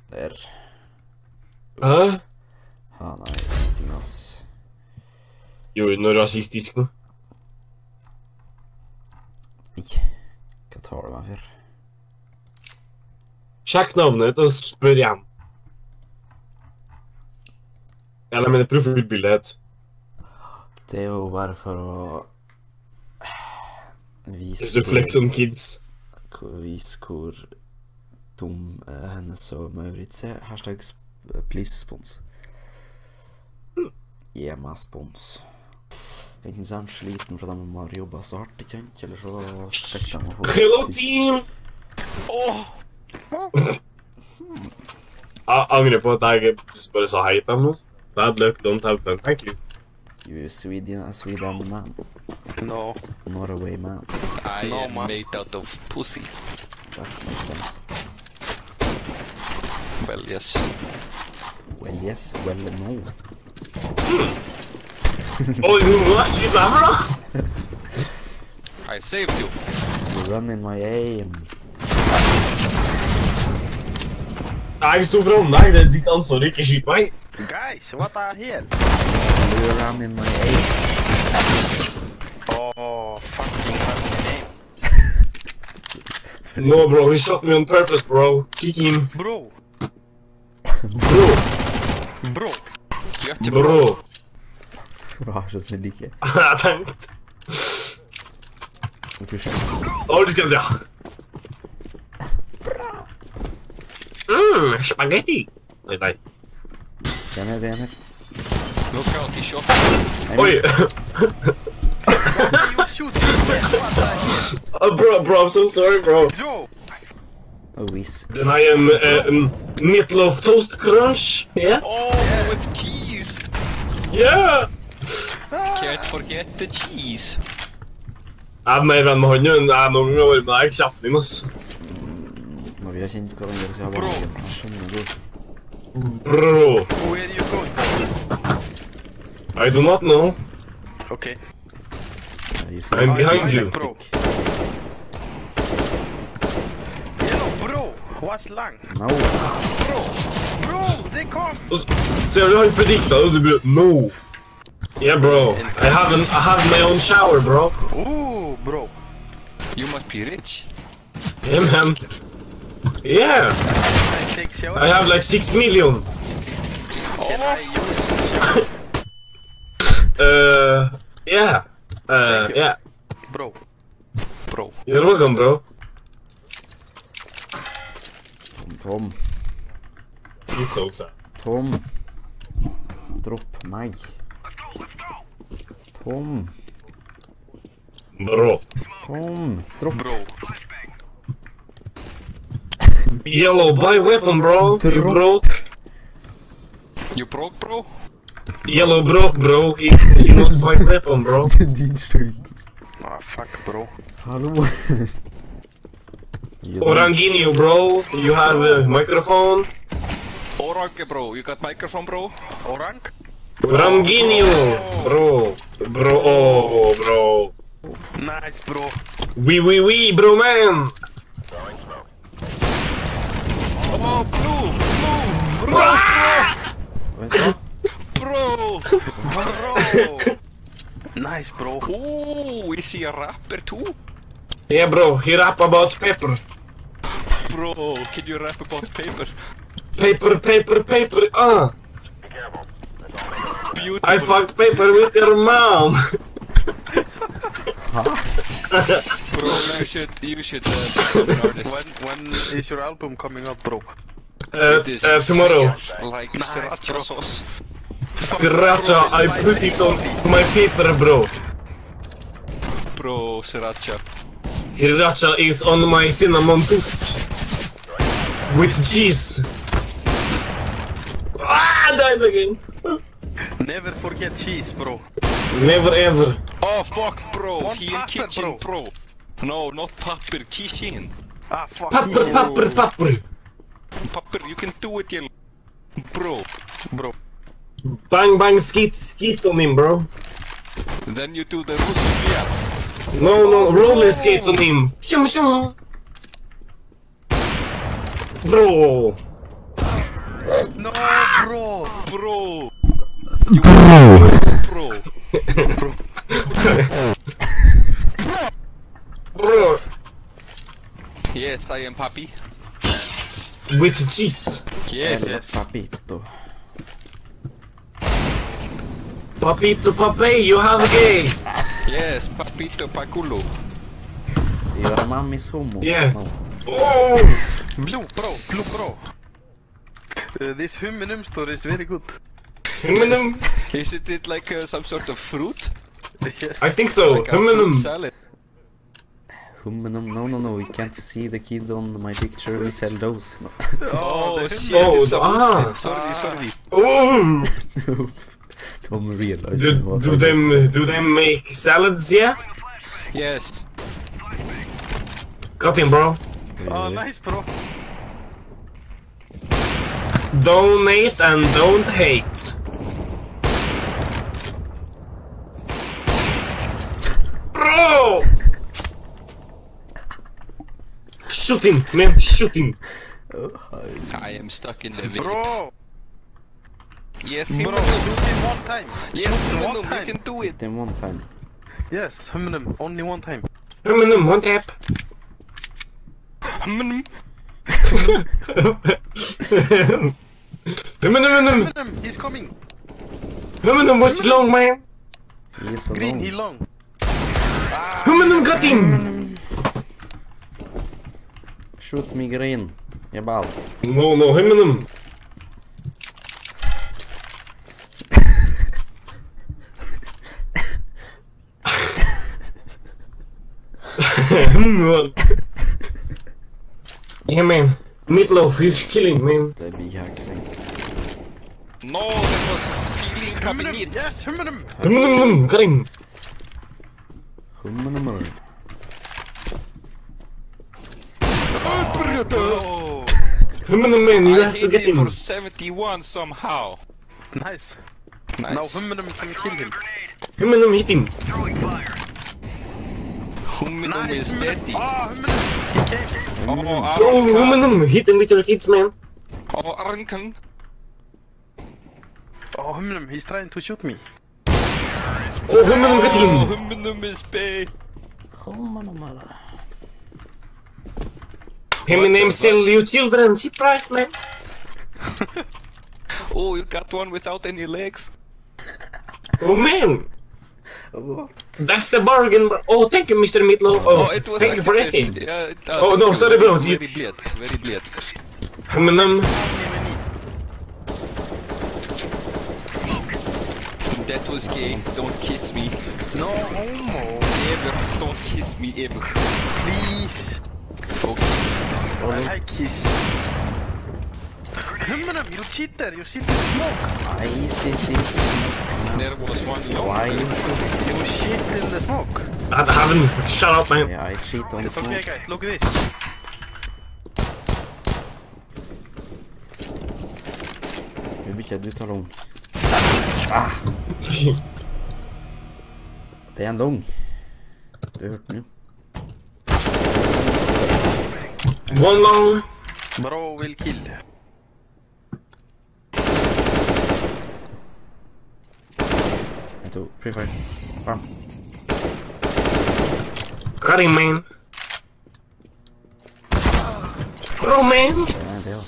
Der. Hæ? Nei, ingenting, ass. Gjorde du noe rasistisk nå? Hva tar du meg for? Sjekk navnet ditt og spør igjen. Eller mener profilbildet. Det er jo bare for å vise Hvis du flex on kids. Vise hvor dum hennes og Maurits er. Hashtag please spons. Gi meg spons. Enten så er de sliten fordi de har jobbet så hardt, ikke sant? Eller så strekker de å få... Hello team! Jeg angrer på at jeg bare sa hei til dem nå. Bad luck, don't have fun, thank you. You Sweden man. No. Norway man. I No, am man. made out of pussy. That makes sense. Well, yes. Well yes, well no. Oi, hva skjer der for da? I saved you. You run in my aim. Jeg sto foran deg, det er ditt ansvar å ikke skyte meg. Guys, what the hell? You run in my aim. Oh, fucking name. No bro, he shot me on purpose bro. Kick him. Bro. Bro, Bro. Gjør bro. Hva er så snill ikke? Jeg tenkte. Du skal se. Spaghetti. Nei. Den er. Look out, he shot. Oi. You shoot me. What the hell? Bro, I'm so sorry bro. Bro. Oh, whiz. Then I am Meatloaf Toast Crunch. Yeah? Oh, with cheese. Yeah! Can't forget the cheese. Jeg er mer venn med han jo enn jeg er noen ganger med deg. Kjeften din, ass. Når vi har kjent hverandre, så har vi Bro. Jeg skjønner du. Bro. Where you going? I do not know. Okay. I'm behind you. Bro. Hello, bro. What's lang? No. Bro, they come. Ser du han predikta og du blir no. Yeah bro, I have my own shower bro. Ooh, bro. You must be rich. Yeah man. Yeah, I take shower. I have like 6 million. Can I use Yeah. Yeah. bro? Bro. You're welcome bro. Tom. She's so sad. Tom. Dropp meg. Tom. Bro. Tom. Dropp. Bro. Yellow, buy weapon bro. You broke. You broke, bro? Yellow broke bro. He not buy weapon bro. Din stygg. Ah, fuck, bro. Hallo. Oranginho bro. You have a microphone. Orange, bro. You got microphone, bro? Orang? Oranginho bro. Bro, oh bro. Nice, bro. Oui, bro man. Oh, blue! Bro! Bro. Nice, bro. Oh, is he a rapper too? Yeah bro, he rap about pepper. Bro, can you rap about paper? Paper, Beautiful. I fuck paper with your mom. Bro, you should be an artist. When is your album coming up, bro? It is Tomorrow. Like Nice, sriracha bro. sauce. Sriracha, I put it on my paper bro. Bro, sriracha. Sriracha is on my cinnamon toast. With cheese. Ah, I died again. Never forget cheese, bro. Never ever. Oh fuck, bro. One He in papper, kitchen, bro. No, not papper. Kitchen. Ah, fuck. Papper. Papper, you can do it, yellow. Bro. Bro. Bang, skit on him, bro. Then you do the Russian. No, roller skate on him. Shum. Bro. No, bro. Bro. Bro. Bro, Yes, I am Papi. with cheese. Yes. Yes. Papito. Papito pape, you have a gay. Yes, Papito Paculo. Your mom is homo. Yeah. No. Oh, Blue, bro. This Huminum store is very good. Huminum. Isn't it like some sort of fruit? Yes. I think so. Like a fruit Huminum. salad. Humanum. No. You can't see the kid on my picture. We sell those. No. Oh, the shit. Oh, it's a ah. Sorry. Oh. Tom realized Do them make salads? Yeah. Yes. Got him, bro. Oh, nice, bro. Donate and don't hate. Bro! Shoot him, man, shoot him. I am stuck in the video. Bro. Yes, Bro, Huminum. shoot him one time. Yes, Shoot him one Huminum, you time. can do it. Then one time. Yes, Huminum, only one time. Huminum, one tap. Huminum. Huminum, Huminum, he's coming. Huminum, what's long, man? He is Green, he alone. long. Huminum got him! Shoot me green. Jebal. No, Huminum. Yeah, man. Meatloaf, he's killing, man. Det är bihaxing. No, that was feeling coming Huminum, in. yes, Huminum. Huminum, got him. Humanum. Oh, Huminum, man, you I have to hit get him him. for 71 somehow. nice. Nice. Now Huminum can kill him. Huminum, hit him. Huminum is Huminum. deadly. Oh, Huminum. He came. Oh, Oh, Huminum, hit him with your kids, man. Oh, Arnkan. Oh, Huminum, he's trying to shoot me. Oh, Huminum got Oh, him. Huminum is bad. Humanum. Huminum sell you children, cheap price, man. Oh, you got one without any legs. Oh, man. What? That's a bargain, bro. Oh, thank you, Mr. Meatloaf. Oh, It was thank you for accepted. eating. Yeah, Oh, no, sorry, bro. Very bleed. Very bleed. Huminum. That was gay. Don't kiss me. No homo. Ever. Don't kiss me ever. Please. Okay. I like kiss. Huminum, you cheater. You sit in smoke. ICC. There was one long. Why you shoot? You shit in the smoke. I haven't. Shut up, man. Yeah, I cheat on It's okay, smoke. guys. Look at this. Hur mycket du tar lång? Det är en lång. Du har hört nu. One long. Bro will kill. Jag tog pre-fire. Bam. Got him, man. Bro, man. Ja, det är jag.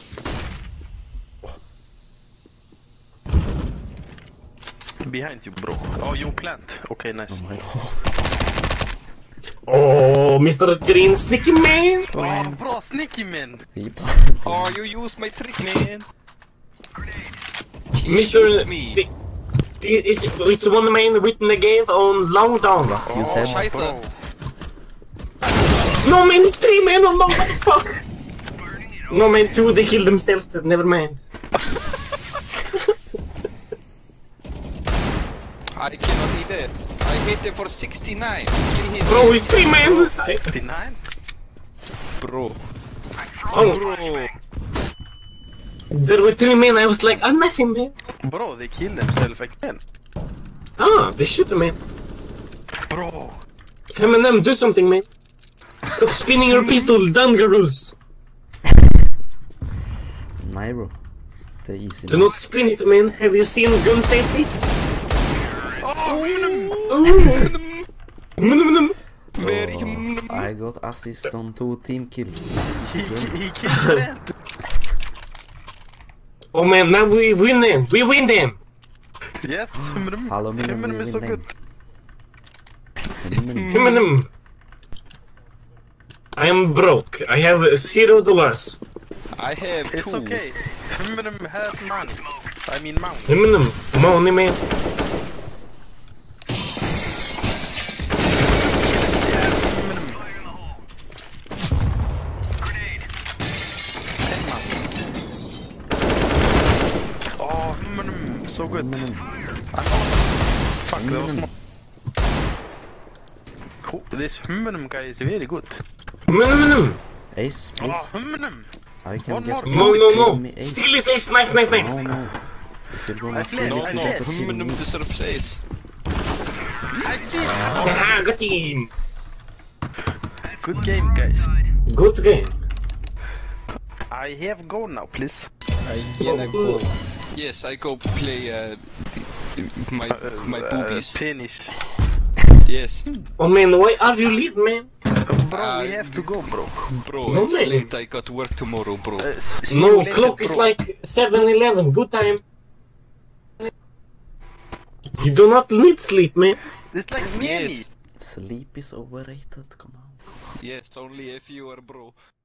Behind you, bro. Oh, you plant. Okay, nice. Oh my god. Oh, Mr. Green Sneaky Man. Oh, bro, sneaky man. Oh, you used my trick, man. He Mr. shoot me. It's one man with negative on long down. You said Scheisse. No, man, it's three men on long. What the fuck? No, man, two, they killed themselves. Never mind. I cannot hit it. I hit it for 69. Kill him. Bro, it's three men. 69? Bro. Oh, Bro. there were three men. I was like, I'm nothing, man. Bro, they kill themselves again. Ah, they shoot man. Bro. Eminem, do something, man. Stop spinning your pistol, Dangarus. Nej bro. Det är easy. Do not sprint, man. Have you seen gun safety? Very I got assist on 2 team kills. That's easy game. He killed that. Oh man, now we win them. We win them. Yes, Follow me and we is so win good. them. I am broke. I have $0. I have It's 2. okay. Himmenum has money. I mean money. Money, man. Oh, himmenum, so good. Fuck, that was small. Oh, this himmenum guy is very good. Ace, Oh, please. himmenum. I can One get more. No. me ace. Steal his ace. Knife. No, no. If you're gonna steal No, it, no, you better kill Hummenum me. deserves ace. I see. Haha, got him. Good game, guys. Good game. I have go now, please. Yes, I go play my boobies. Finish. Yes. Oh man, why are you leave, man? Bro, we have to go, bro. Bro, No, it's man. late. I got work tomorrow, bro. See you No, later, clock is bro. like 7:11. Good time. You do not need sleep, man. It's like me. Yes. Sleep is overrated, come on. Yes, only if you are bro.